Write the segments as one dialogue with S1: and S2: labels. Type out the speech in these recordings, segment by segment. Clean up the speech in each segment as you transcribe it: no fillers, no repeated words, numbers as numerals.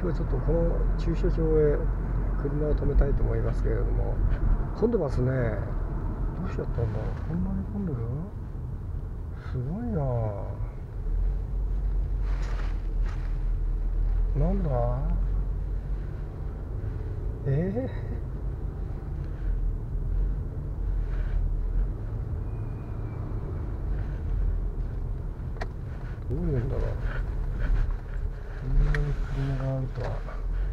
S1: 今日ちょっとこの駐車場へ車を止めたいと思いますけれども、混んでますね。どうしちゃったんだろう。こんなに混んでる？すごいな。なんだ？どういうんだろう。こんなに車があるとは。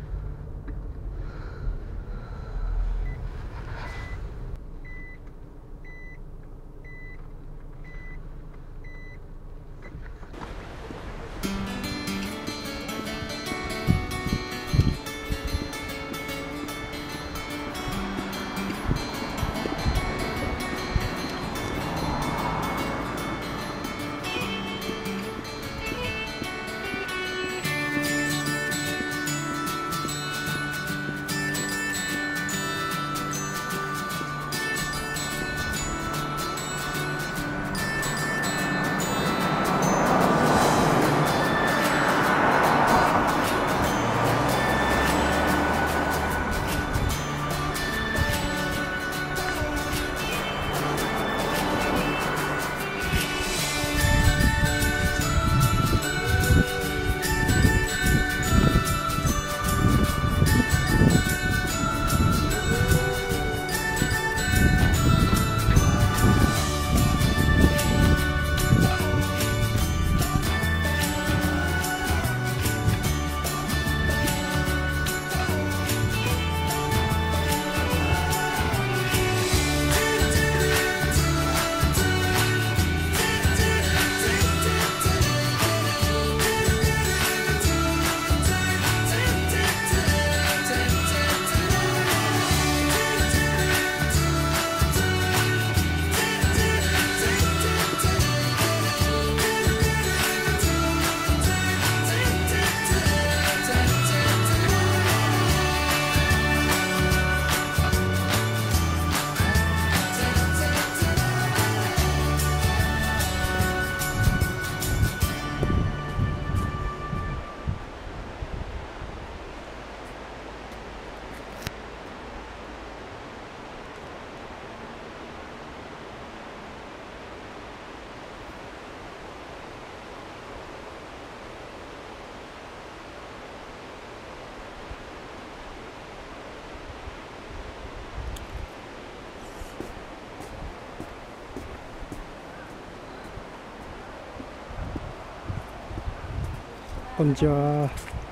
S1: こんにちは。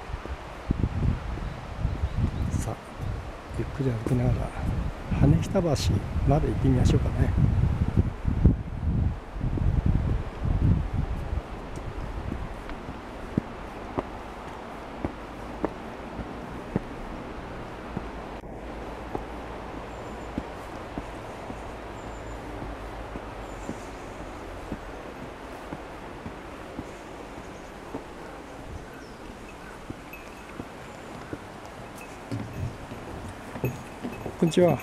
S1: さあ、ゆっくり歩きながら羽下橋まで行ってみましょうかね。こんにちは。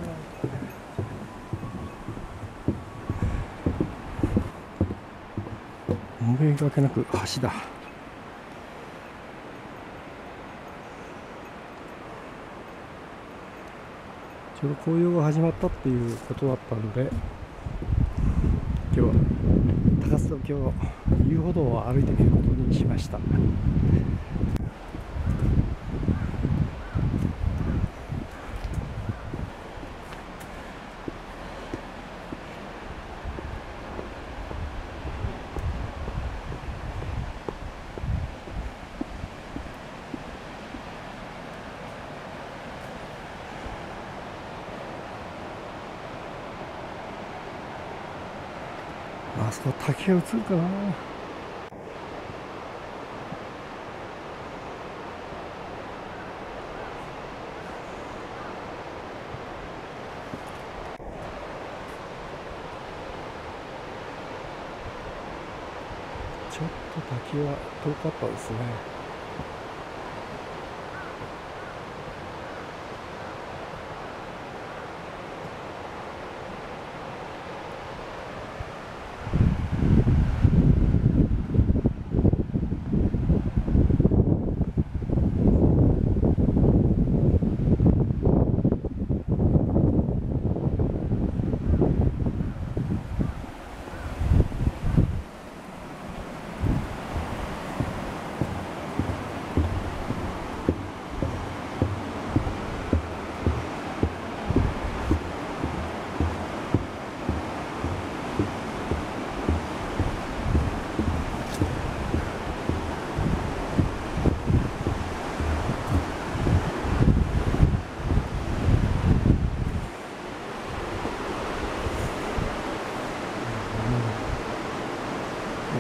S1: 思いがけなく橋だ。ちょうど紅葉が始まったっていうことだったので、今日は高須橋遊歩道を歩いてみることにしました。あそこ滝が映るかな。ちょっと滝は遠かったですね。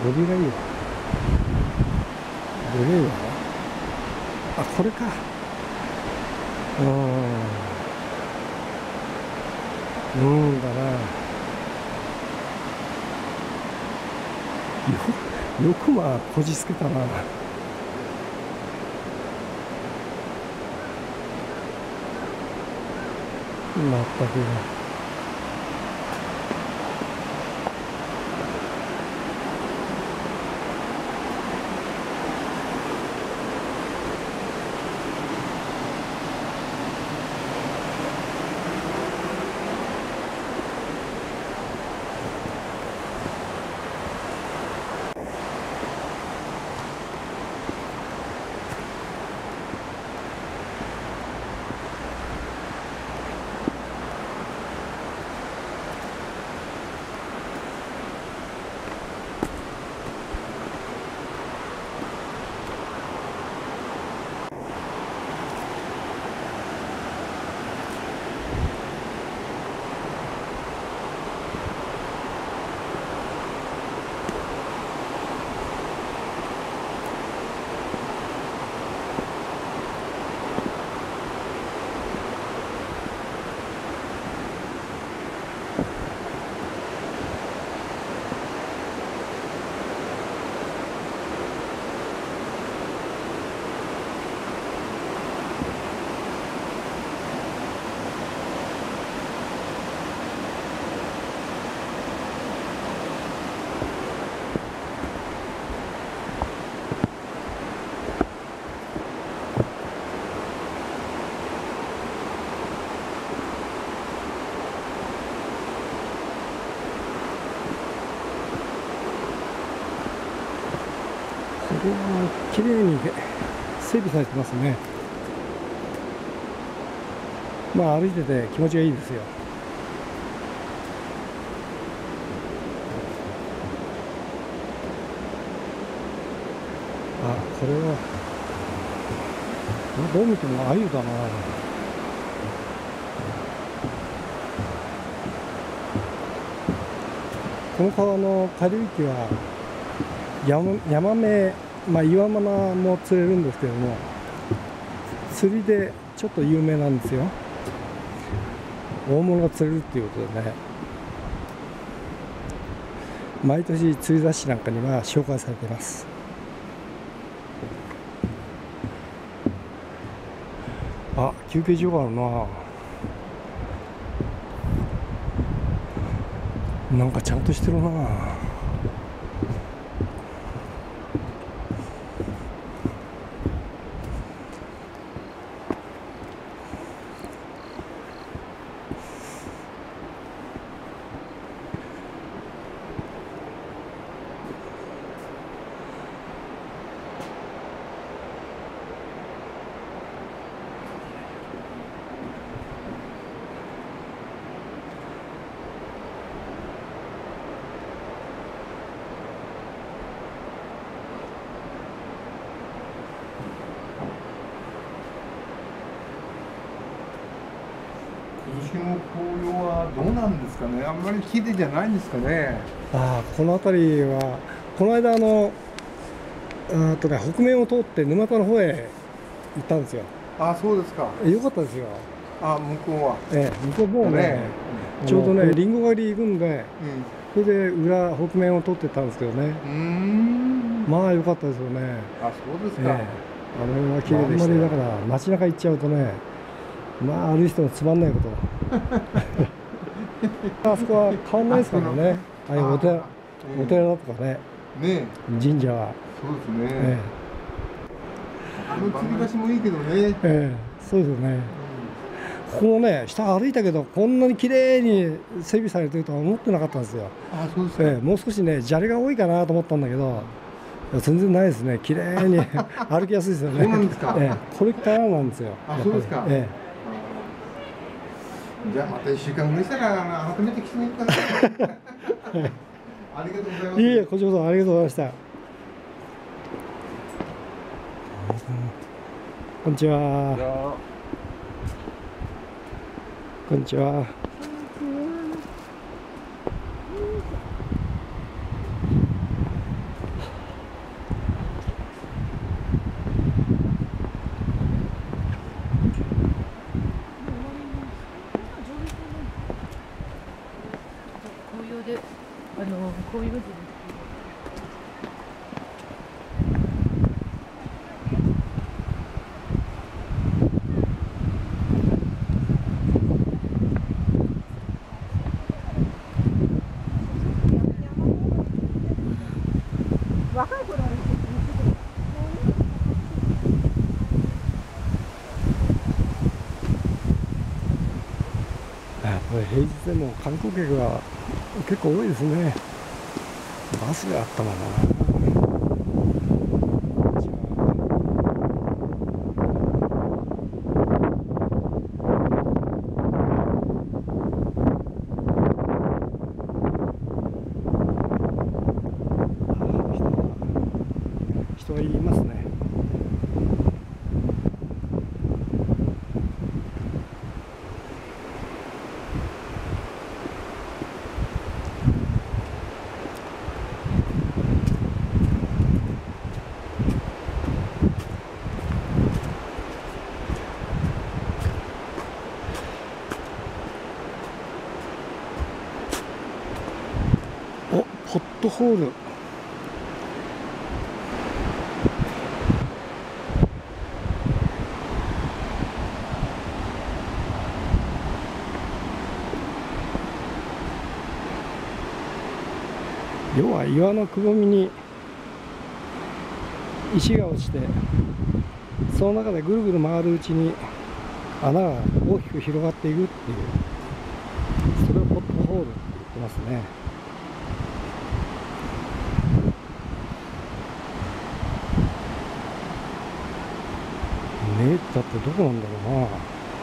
S1: ボディがいいわ。グレーはあ、これか。だな。よくまあこじつけたな。まったく。綺麗に整備されてますね。まあ歩いてて気持ちがいいですよ。あ、これはどう見ても鮎だな。この川の下流域はヤマメ、岩マナも釣れるんですけども、釣りでちょっと有名なんですよ。大物が釣れるっていうことでね、毎年釣り雑誌なんかには紹介されています。あ、休憩所があるな。なんかちゃんとしてるな。
S2: 今年の紅葉はどうなんですかね。あんまり綺麗じゃないんですかね。
S1: この辺りはこの間北面を通って沼田の方へ行ったんですよ。
S2: そうですか。
S1: よかったですよ。
S2: 向こうは。
S1: 向こうもね、ちょうどね、リンゴ狩り行くんで、それで北面を通ってったんですけどね。まあ良かったですよね。
S2: そうですか。
S1: あの辺は綺麗でした。あんまりだから街中行っちゃうとね、まあ歩いてもつまんないこと。あそこは変わんないですからね。お寺だとかね。神社は。
S2: そうですね。吊り橋もいいけどね。
S1: そうですよね。ここもね、下歩いたけど、こんなに綺麗に整備されてるとは思ってなかったんですよ。
S2: そうですか。
S1: もう少しね、砂利が多いかなと思ったんだけど、全然ないですね。綺麗に歩きやすいですよね。
S2: そうなんですか。
S1: これからなんですよ。
S2: そうですか。じゃあまた1週間ぐらいしたら改めて来てみるかな。ありがとうございます。
S1: いえ、こちらこそありがとうございました。こんにちは。こんにちは。
S3: 若い頃は
S1: これ平日でも観光客が結構多いですね。バスがあったもんな。人がいますね。お、ポットホール。要は岩のくぼみに石が落ちて、その中でぐるぐる回るうちに穴が大きく広がっていくっていう、それをポットホールって言ってますね。ネータってどこなんだろうな。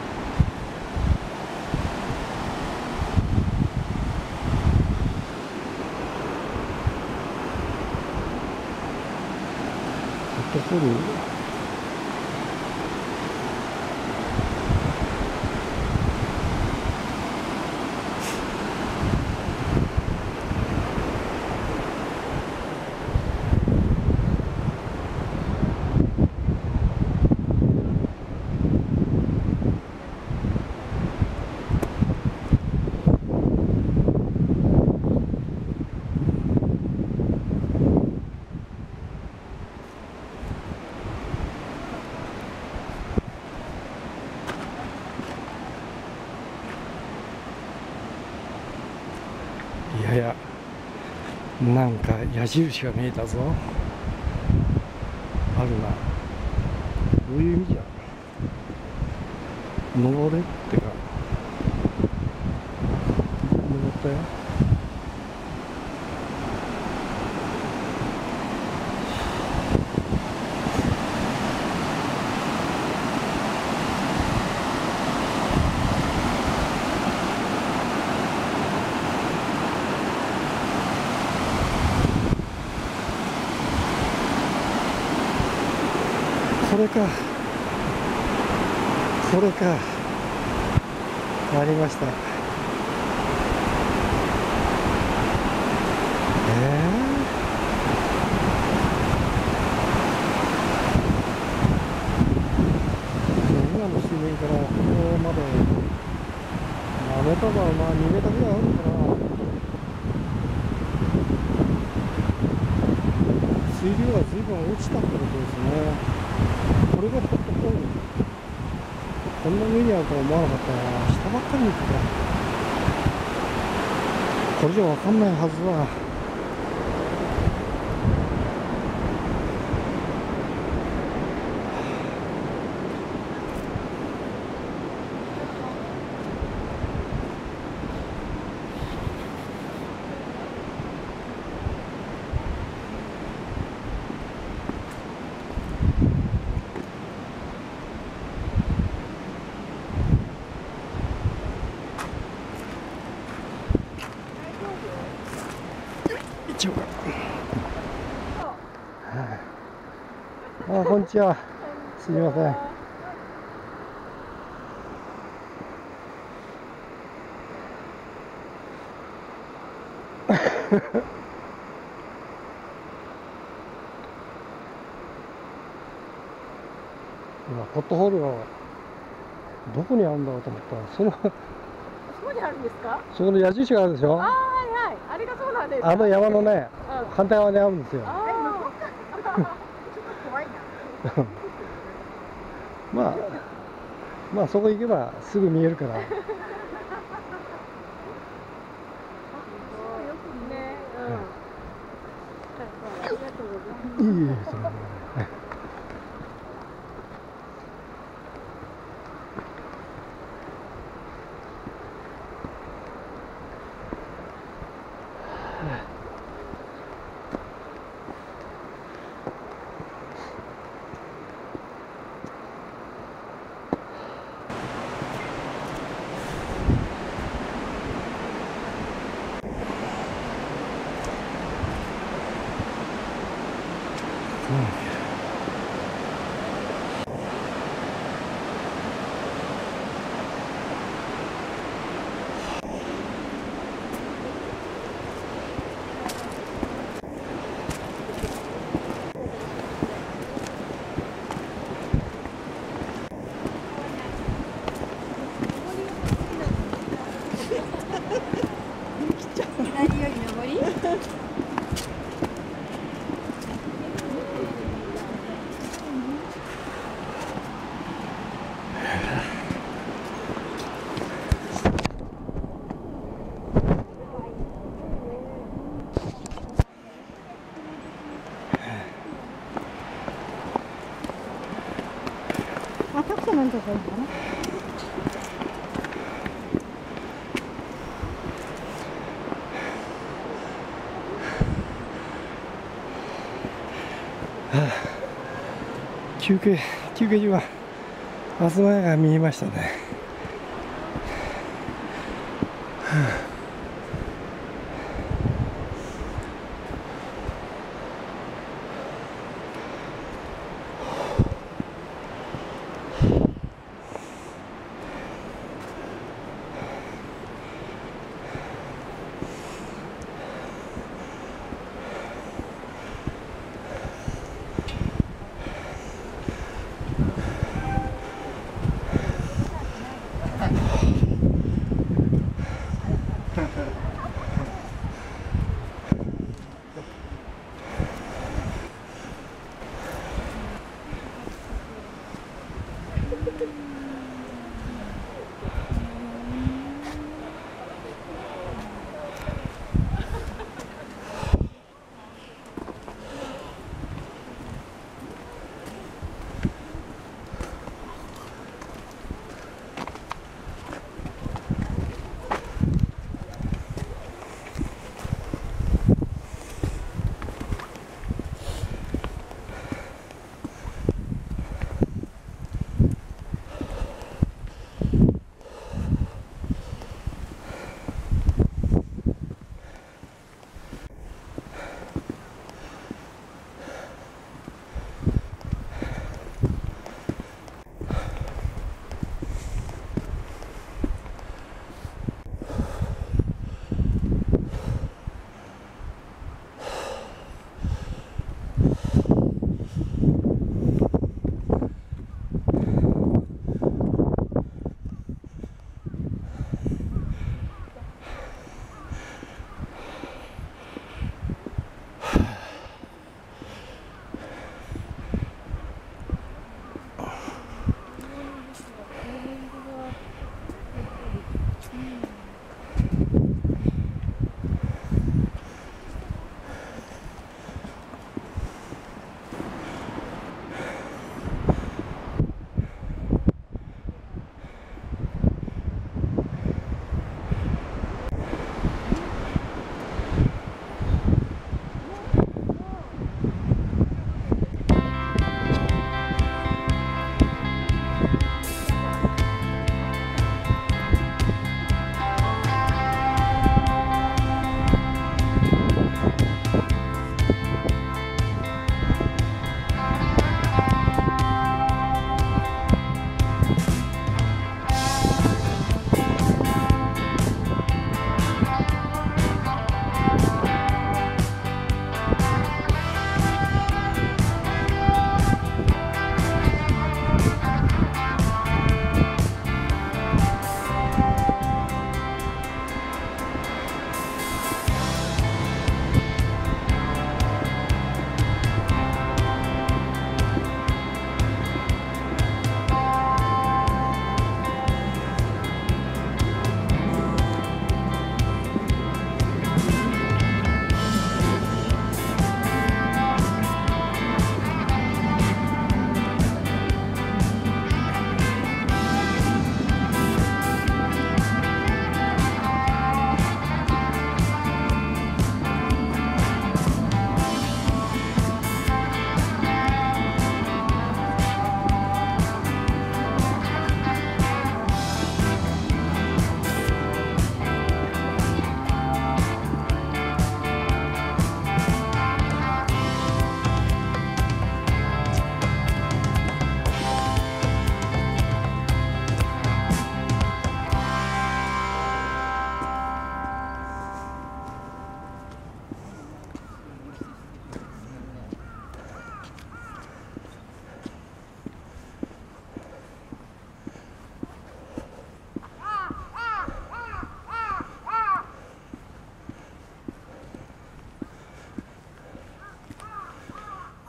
S1: ポットホール。いやいや、なんか矢印が見えたぞ。あるな。どういう意味じゃ。登れってか。登ったよ。これか、これか、ありました。今の水面からここまで何メーターだろうな、2メーターぐらいあるのかな。水流が随分落ちたってことですね。これがポットホール。こんな目に遭うとは思わなかったな。下ばっかり見てた。これじゃ分かんないはずだ。あ、こんにちは。すみません。今ポットホールがどこにあるんだろうと思ったら、そこにあるんですか？そこの矢印があるでしょ。ああ、はいはい、あ
S3: れがそうなんですか。
S1: あの山のね、
S3: うん
S1: 反対側にあるんですよ。
S3: あ
S1: まあ、まあそこ行けばすぐ見えるから。
S3: ーね、うん。はい、ありがとうございます。
S1: いいですね。
S4: 左より上り。あ、タクシーなんとかいいかな。
S1: 休憩所は松前が見えましたね。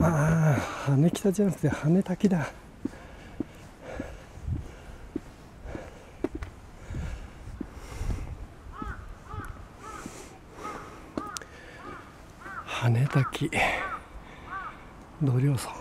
S1: ああ、羽北じゃなくて羽滝だ。羽滝土稜村。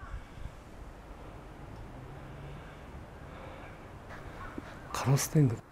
S1: カラス天狗。